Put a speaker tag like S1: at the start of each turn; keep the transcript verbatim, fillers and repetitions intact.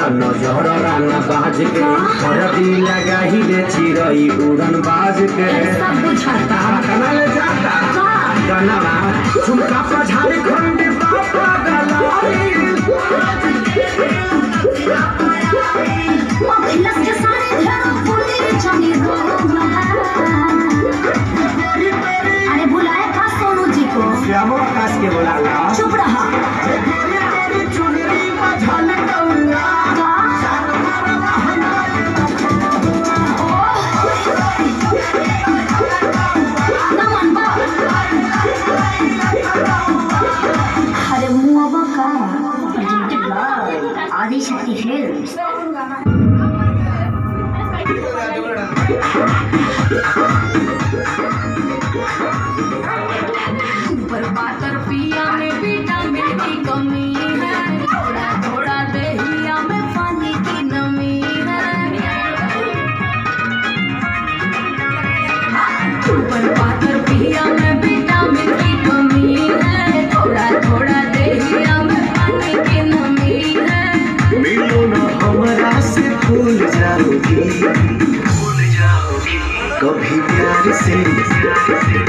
S1: नजर राना बाज के और दिल लगा ही ले चिरई उड़न बाज के
S2: सब बुझाता
S1: कना ले जाता कना झुमका पर झारखंड बाबा गलाई
S2: मखलस के सारे धरो पूरी चनी रो अरे बुलाए का सोनू जी को
S1: श्यामो आकाश के बुलाला
S2: चुप रहा आदिशक्ति फिल्म्स
S3: बर्बादर पिया में विटामिन की कमी है थोड़ा थोड़ा दहिया में पानी की नमी है बर्बादर पिया में विटामिन की कमी है थोड़ा थोड़ा दहिया में पानी की नमी है
S1: मिलो ना हमरा से भूल जाओगी भूल जाओगी कभी प्यार से